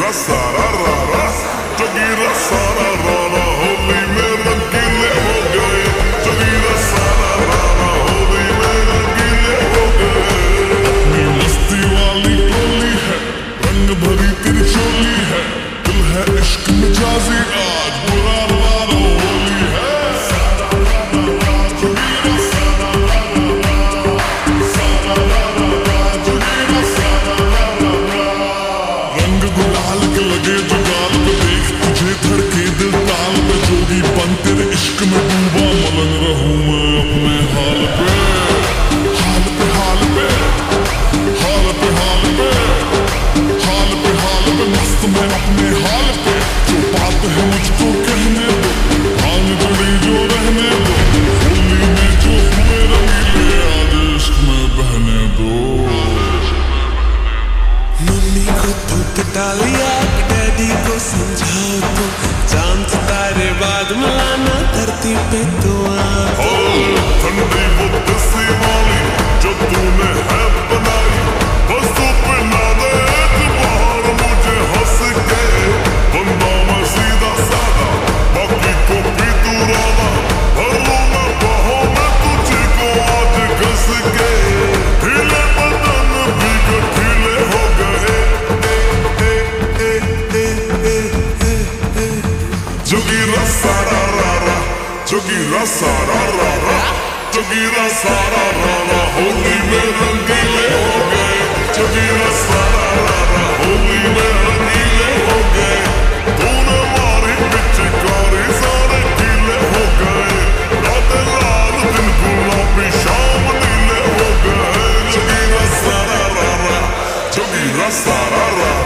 सारा रारा जोगीरा सारा रारा होली में रंगीले हो गए। जोगीरा सारा रारा होली में रंगीले हो गए। अपनी मस्ती वाली टोली है, रंग भरी तेरी चोली है, दिल है इश्क मिजाजी आज बुरा मानो होली है। लगे जो गाल पे देख तुझे धड़के दिल ताल पे जोगी बन तेरे इश्क में डूबा मलंग रहूं मैं अपने हाल पे हाल पे हाल पे हाल पे हाल पे हाल पे हाल पे मस्त मैं अपने हाल पे। जो बात है मुझको कहने दो, भांग जड़ी जो रहने दो, होली में जो हुए रंगीले आज इश्क में बहने दो। मम्मी को दूध डालिया, डैडी को समझाओ तो चांद सितारे बाद मिलाना धरती पे तो ठंडी वो दसी वाली जो तूने है बनाई, बस तू पिला दे एक बार मुझे हंस के। बंदा मैं सीधा साधा, बाकी को भी तू राधा, भरूं मैं बाहों में तुझे को आज घस के। ढीले बदन भी गठीले हो गए। जोगीरा सारा रारा जोगीरा सारा रारा जोगीरा सारा रारा होली में रंगीले हो गए। जोगीरा सारा रारा होली में रंगीले हो गए। तूने मारी पिचकारी सारे गीले हो गए। रात लाल दिन गुलाबी शाम नीले हो गए। जोगीरा सारा रारा जोगीरा सारा रारा।